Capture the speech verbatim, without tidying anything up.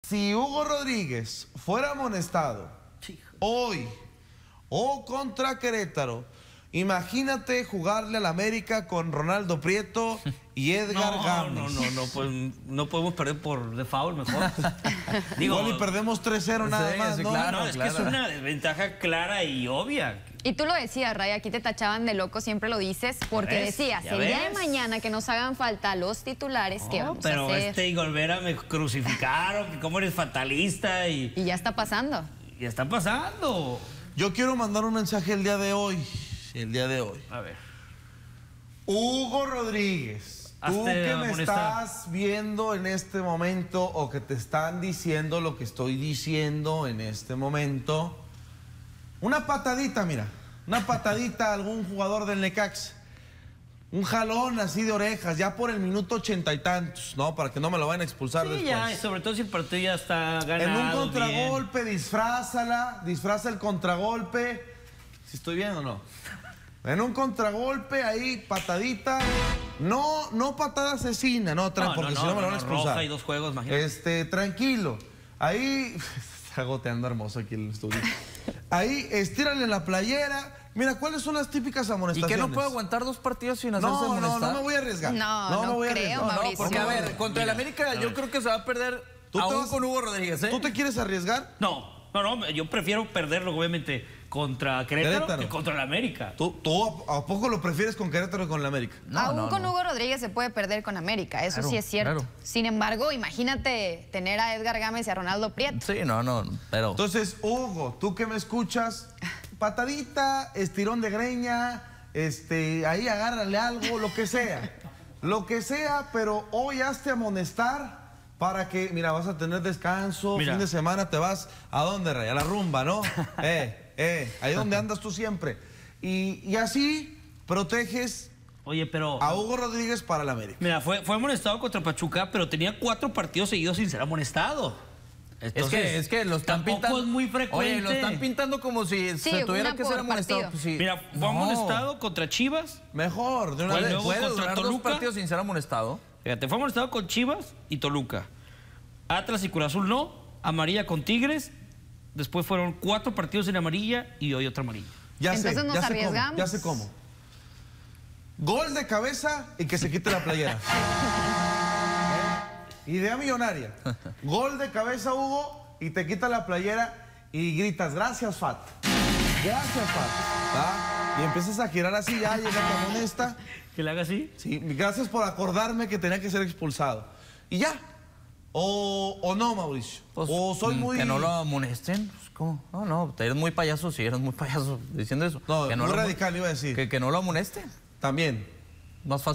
si Hugo Rodríguez fuera amonestado hoy o contra Querétaro, imagínate jugarle al América con Ronaldo Prieto y Edgar no, Gámez. No, no, no, pues no podemos perder por default mejor. Digo, igual y perdemos tres cero nada sí, más, sí, ¿no? claro, no, es claro. que es una desventaja clara y obvia. Y tú lo decías, Ray, aquí te tachaban de loco, siempre lo dices, porque ¿Ves? decías, ¿Ya el día ves? de mañana que nos hagan falta los titulares, ¿qué No, vamos pero a hacer? este y Olvera me crucificaron, que cómo eres fatalista y... Y ya está pasando. Y está pasando. Yo quiero mandar un mensaje el día de hoy. El día de hoy. A ver. Hugo Rodríguez, tú Hazte que me amonestar. estás viendo en este momento o que te están diciendo lo que estoy diciendo en este momento, una patadita, mira, una patadita a algún jugador del Necaxa, un jalón así de orejas, ya por el minuto ochenta y tantos, ¿no? Para que no me lo vayan a expulsar Sí, después. ya, y sobre todo si el partido ya está ganado. En un bien. contragolpe, disfrázala, disfraza el contragolpe. ¿Si estoy bien o no? En un contragolpe, ahí, patadita. No, no patada asesina, no, No, porque no, si no no, me lo van a no, expulsar. roja y dos juegos, imagínate. Este, tranquilo. Ahí, está goteando hermoso aquí en el estudio. Ahí, estírale la playera. Mira, ¿cuáles son las típicas ¿Y amonestaciones? qué no puede aguantar dos partidos sin hacerse No, no, amonestar? no me voy a arriesgar. No, no me voy a creo, arriesgar. No, no, Mauricio. porque a ver, contra el Mira, América a yo ver. creo que se va a perder ¿Tú te aún vas- con Hugo Rodríguez, ¿eh? ¿Tú te quieres arriesgar? No, no, no, yo prefiero perderlo, obviamente, contra Querétaro, Querétaro. que contra el América. ¿Tú, tú a, a poco lo prefieres con Querétaro que con la América? No, Aún no, con no. Hugo Rodríguez se puede perder con América, eso Claro, sí es cierto. claro. Sin embargo, imagínate tener a Edgar Gámez y a Ronaldo Prieto. Sí, no, no, pero... Entonces, Hugo, tú que me escuchas, patadita, estirón de greña, este, ahí agárrale algo, lo que sea. Lo que sea, pero hoy hazte amonestar para que, mira, vas a tener descanso, Mira. fin de semana te vas, ¿a dónde, Rey? A la rumba, ¿no? eh, eh, ahí donde andas tú siempre. Y, y así proteges Oye, pero... a Hugo Rodríguez para la América. Mira, fue, fue amonestado contra Pachuca, pero tenía cuatro partidos seguidos sin ser amonestado. Es Entonces, que, es que lo están tampoco pintando... es muy frecuente. Oye, lo están pintando como si Sí, se tuviera una que por ser amonestado. partido. Pues sí. Mira, fue No. amonestado contra Chivas. Mejor, de una ¿Puede, vez. luego puede contra durar dos Toluca. partidos sin ser amonestado? Fíjate, fue amonestado con Chivas y Toluca. Atlas y Cruz Azul no. Amarilla con Tigres. Después fueron cuatro partidos en amarilla y hoy otra amarilla. Ya Entonces sé, nos ya sé cómo, arriesgamos. ya sé cómo. Gol de cabeza y que se quite la playera. ¿Eh? Idea millonaria. Gol de cabeza, Hugo, y te quita la playera y gritas, gracias, Fat. Gracias, Fat. ¿Va? Y empiezas a girar así, ya llega la amonesta. ¿Que le haga así? Sí, gracias por acordarme que tenía que ser expulsado. Y ya. O, o no, Mauricio. Pues, o soy mm, muy... Que no lo amonesten. Pues, ¿cómo? No, no, eres muy payaso, sí, eres muy payaso diciendo eso. No, que muy lo, radical iba a decir. Que, que no lo amonesten. También. Más fácil.